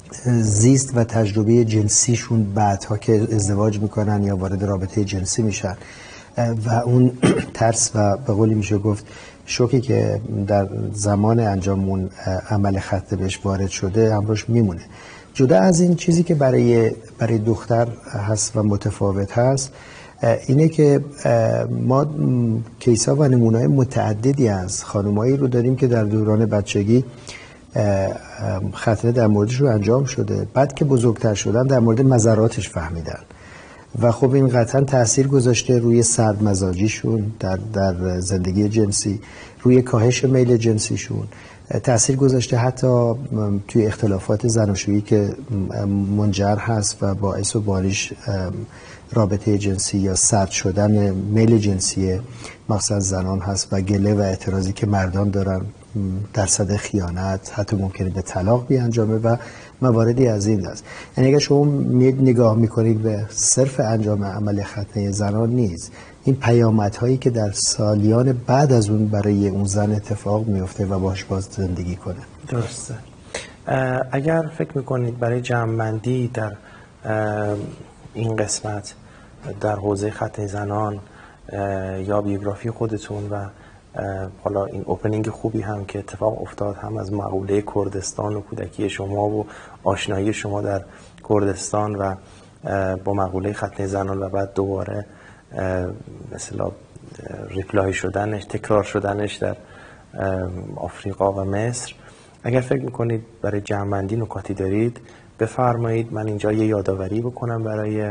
زیست و تجربه جنسیشون بعدها که ازدواج میکنن یا وارد رابطه جنسی میشن و اون ترس و به قولی میشه گفت شوکی که در زمان انجام اون عمل خطه بهش وارد شده همراهش میمونه. جدا از این چیزی که برای برای دختر هست و متفاوت هست اینه که ما کیسا و نمونه‌های متعددی از خانمایی رو داریم که در دوران بچگی ختنه در موردش رو انجام شده، بعد که بزرگتر شدن در مورد مضراتش فهمیدن و خب این قطعا تاثیر گذاشته روی سردمزاجیشون در در زندگی جنسی، روی کاهش میل جنسیشون، تاثیر گذاشته حتی توی اختلافات زناشویی که منجر هست و باعث و باریش رابطه جنسی یا سرد شدن میل جنسی مخصوصا زنان هست و گله و اعتراضی که مردان دارن، درصد خیانت، حتی ممکنه به طلاق بیانجامه و مواردی از این است. یعنی اگر شما نگاه میکنید به صرف انجام عمل ختنه زنان نیست، این پیامدهایی که در سالیان بعد از اون برای اون زن اتفاق میفته و باش باز زندگی کنه. درسته. اگر فکر میکنید برای جمع‌بندی در این قسمت در حوزه ختنه زنان یا بیوگرافی خودتون و حالا این اوپنینگ خوبی هم که اتفاق افتاد هم از مقوله کردستان و کودکی شما و آشنایی شما در کردستان و با مقوله ختنه زنان و بعد دوباره مثلا ریپلای شدنش، تکرار شدنش در آفریقا و مصر، اگر فکر میکنید برای جمع‌بندی نکاتی دارید بفرمایید. من اینجا یه یادآوری بکنم برای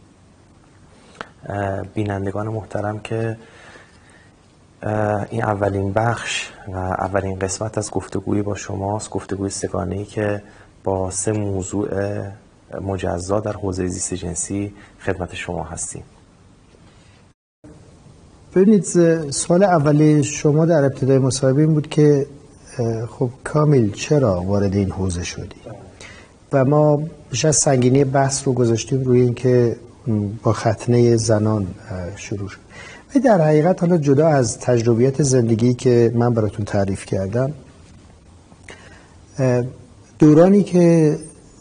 بینندگان محترم که این اولین بخش و اولین قسمت از گفتگوی با شماست، گفتگوی سگانه‌ای که با سه موضوع مجزا در حوزه زیست جنسی خدمت شما هستیم. ببینید، سوال اولی شما در ابتدای مصاحبه این بود که خب کامیل چرا وارد این حوزه شدی؟ و ما بیش از سنگینی بحث رو گذاشتیم روی این که با ختنه زنان شروع شد. و در حقیقت حالا جدا از تجربیات زندگی که من براتون تعریف کردم، دورانی که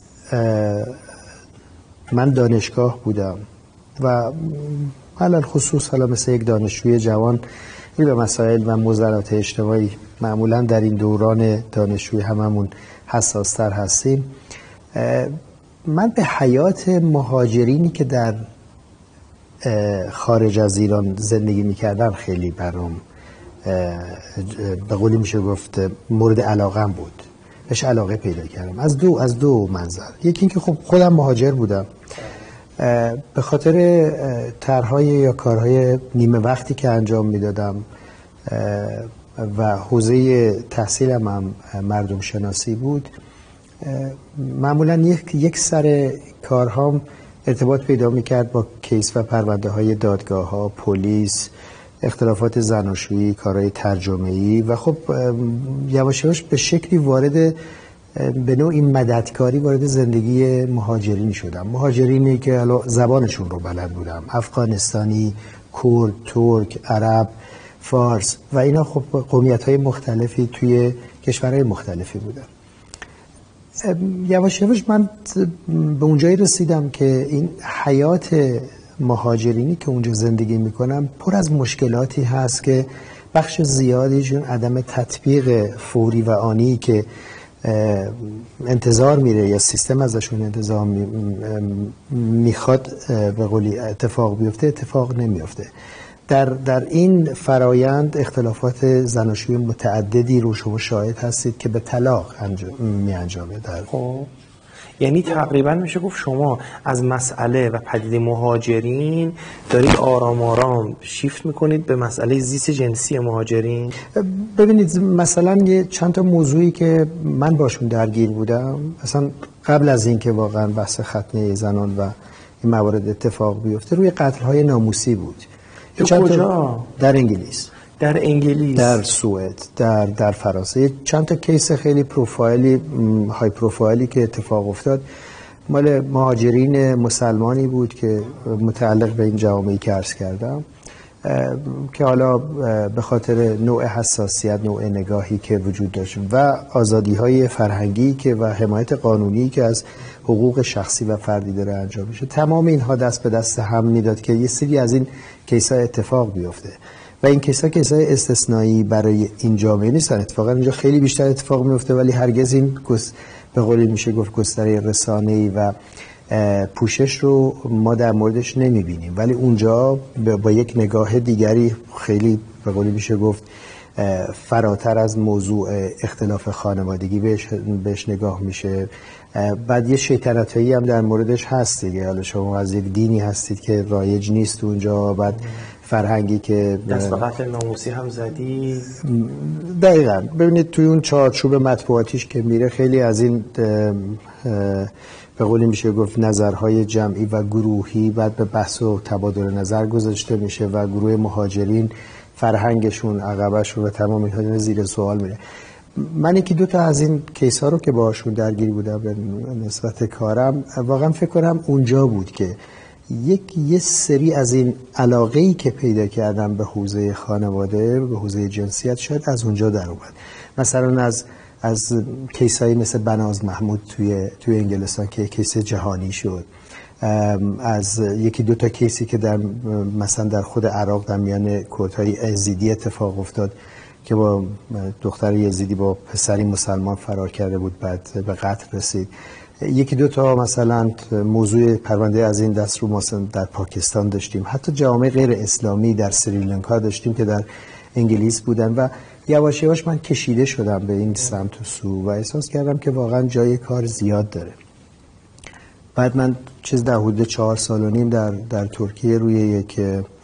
من دانشگاه بودم و علل خصوص حالا مثل یک دانشجوی جوان به مسائل و موضوعات اجتماعی معمولا در این دوران دانشجویی هممون حساستر هستیم، من به حیات مهاجرینی که در خارج از ایران زندگی میکردن خیلی برام به قولی میشه گفت مورد علاقم بود، بهش علاقه پیدا کردم از دو از دو منظر. یکی اینکه خب خودم مهاجر بودم، به خاطر طرح‌های یا کارهای نیمه وقتی که انجام میدادم و حوزه تحصیلم هم مردم شناسی بود، معمولا یک یک سر کارهام ارتباط پیدا میکرد با کیس و پرونده های دادگاه ها، پلیس، اختلافات زناشویی، کارهای ترجمه‌ای و خب یواش یواش به شکلی وارد به نوع این مددکاری وارد زندگی مهاجرینی شدم. مهاجرینی که حالا زبانشون رو بلد بودم، افغانستانی، کرد، ترک، عرب، فارس و اینا خب قومیت‌های مختلفی توی کشورهای مختلفی بودن. یواش یواش من به اونجایی رسیدم که این حیات مهاجرینی که اونجا زندگی میکنم پر از مشکلاتی هست که بخش زیادیشون عدم تطبیق فوری و آنی که انتظار میره یا سیستم ازشون انتظار میخواد به قولی اتفاق بیفته اتفاق نمیفته. در در این فرایند اختلافات زناشویی متعددی رو شما شاهد هستید که به طلاق می انجامه. در خب یعنی تقریبا میشه گفت شما از مسئله و پدیده مهاجرین دارید آرام آرام شیفت میکنید به مسئله زیست جنسی مهاجرین. ببینید مثلا یه چند تا موضوعی که من باشون درگیر بودم، اصلا قبل از این که واقعا بحث ختنه زنان و این موارد اتفاق بیفته، روی قتل‌های ناموسی بود. کجا؟ در انگلیس، در انگلیس، در سوئد، در در فرانسه. چند تا کیس خیلی پروفایلی های پروفایلی که اتفاق افتاد مال مهاجرین مسلمانی بود که متعلق به این جوامعی که عرض کردم که حالا به خاطر نوع حساسیت، نوع نگاهی که وجود داشت و آزادی‌های فرهنگی که و حمایت قانونی که از حقوق شخصی و فردی داره انجام میشه، تمام اینها دست به دست هم میداد که یه سری از این کیس‌ها اتفاق بیفته و این کیس‌ها کیس‌های استثنایی برای این جامعه نیستن. اتفاقا اینجا خیلی بیشتر اتفاق میفته، ولی هرگز این به قولی میشه گفت گستره رسانه‌ای و پوشش رو ما در موردش نمیبینیم، ولی اونجا با یک نگاه دیگری خیلی به قولی میشه گفت فراتر از موضوع اختلاف خانوادگی بهش, بهش نگاه میشه. بعد یه شیطنتایی هم در موردش هست دیگه. حالا شما از یک دینی هستید که رایج نیست اونجا، بعد فرهنگی که دست به قتل ناموسی هم زدی. دقیقاً. ببینید توی اون چارچوب مطبوعاتیش که میره خیلی از این به قولی میشه گفت نظرهای جمعی و گروهی بعد به بحث و تبادل نظر گذاشته میشه و گروه مهاجرین فرهنگشون، عقبشون و تمام اینها زیر سوال میره. من یکی دو تا از این کیس ها رو که باهاشون درگیر بودم به نسبت کارم، واقعا فکر کنم اونجا بود که یک یه سری از این علاقه‌ای که پیدا کردم به حوزه خانواده، به حوزه جنسیت، شاید از اونجا در اومد. مثلا از از کیسایی مثل بناز محمود توی توی انگلستان که کیس جهانی شد، از یکی دو تا کیسی که در مثلا در خود عراق در میان کردهای یزیدی اتفاق افتاد که با دختر یزیدی با پسری مسلمان فرار کرده بود، بعد به قتل رسید. یکی دو تا مثلا موضوع پرونده از این دست رو مثلا در پاکستان داشتیم، حتی جامعه غیر اسلامی در سریلانکا داشتیم که در انگلیس بودن و یواش یواش من کشیده شدم به این سمت و سو و احساس کردم که واقعا جای کار زیاد داره. بعد من چیز در حدود چهار سال و نیم در, در ترکیه روی یک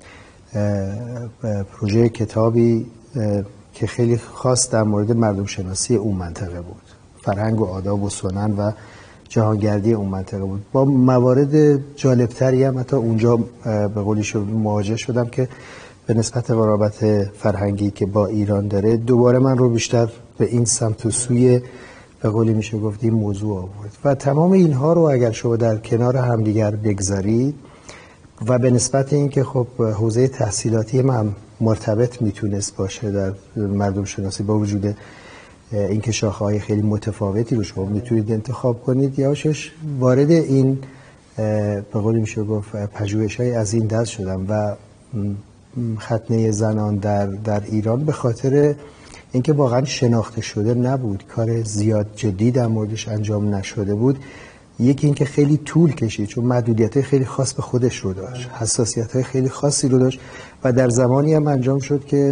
پروژه کتابی که خیلی خاص در مورد مردم شناسی اون منطقه بود، فرهنگ و آداب و سنن و جهانگردی اون منطقه بود، با موارد جالبتری هم حتی اونجا به قولی مواجه شدم که به نسبت قرابت فرهنگی که با ایران داره دوباره من رو بیشتر به این سمت و سوی به قولی میشه گفت این موضوع آورد. و تمام اینها رو اگر شما در کنار همدیگر بگذارید و به نسبت این که خب حوزه تحصیلاتی من مرتبط میتونست باشه در مردم شناسی با وجود اینکه شاخه‌های خیلی متفاوتی رو شما میتونید انتخاب کنید، یاشش وارد این به قولی میشه گفت پژوهش‌های از این دست شدم و ختنه زنان در در ایران به خاطر اینکه واقعا شناخته شده نبود، کار زیاد جدی در موردش انجام نشده بود. یکی اینکه خیلی طول کشید چون محدودیت‌های خیلی خاص به خودش رو داشت، حساسیت‌های خیلی خاصی رو داشت و در زمانی هم انجام شد که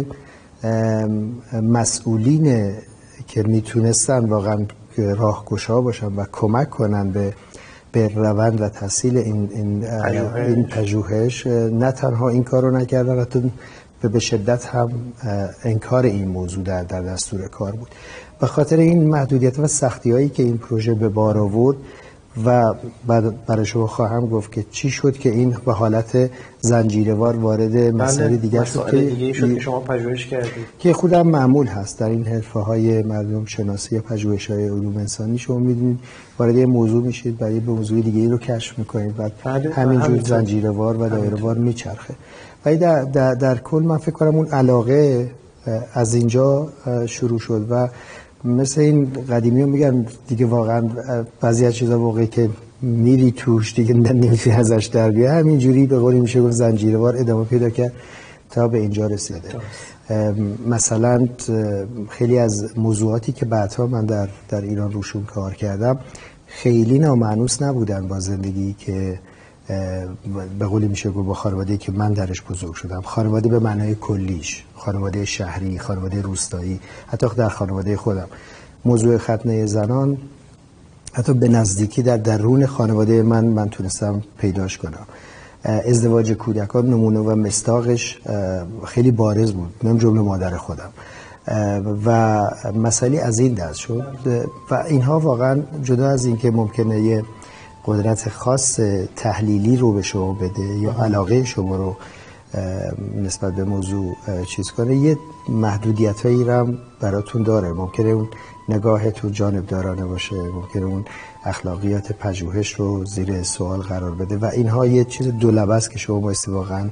مسئولین که میتونستن واقعا راهگشا باشن و کمک کنن به به روند و تحصیل این این این پژوهش نه تنها این کار رو نکردن، حتی به شدت هم انکار این موضوع در در دستور کار بود. به خاطر این محدودیت و سختی‌هایی که این پروژه به بار آورد و برای شما خواهم گفت که چی شد که این به حالت زنجیروار وارد مسائل دیگه شد که دیگه شد که شما پژوهش کردید که خودم معمول هست در این حرفه‌های مردم شناسی یا پژوهش‌های علوم انسانی. شما می‌دونید وارد یه موضوع میشید، برای به موضوع دیگه‌ای رو کشف می‌کنید، بعد همینجور زنجیروار و دایره‌وار میچرخه. ولی در, در, در کل من فکر کنم اون علاقه از اینجا شروع شد و مثل این قدیمی ها میگن دیگه واقعا بعضی از چیزا واقعی که میری توش دیگه نمیتونی ازش در بیا، همینجوری به قولی میشه گفت زنجیروار ادامه پیدا کرد تا به اینجا رسیده. مثلا خیلی از موضوعاتی که بعدها من در, در ایران روشون کار کردم خیلی نامانوس نبودن با زندگی که به قولی میشه گفت با خانواده‌ای که من درش بزرگ شدم، خانواده به معنای کلیش، خانواده شهری، خانواده روستایی، حتی در خانواده خودم. موضوع ختنه زنان حتی به نزدیکی در درون خانواده من من تونستم پیداش کنم. ازدواج کودکان نمونه و مستاقش خیلی بارز بود، من جمله مادر خودم و مسئله از این دست شد و اینها واقعا جدا از این که ممکنه یه قدرت خاص تحلیلی رو به شما بده یا علاقه شما رو نسبت به موضوع چیز کنه، یه محدودیت هایی رو هم براتون داره. ممکنه اون نگاهتون جانبدارانه باشه، ممکنه اون اخلاقیات پژوهش رو زیر سوال قرار بده و اینها یه چیز دولبه است که شما بایستی واقعا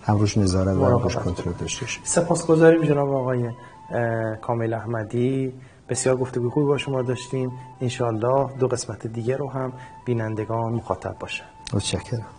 هم روش نظارت و روش کنترل داشته شد. سپاسگزاریم جناب آقای کامل احمدی، بسیار گفتگو خوبی با شما داشتیم. انشالله دو قسمت دیگه رو هم بینندگان مخاطب باشن. متشکرم.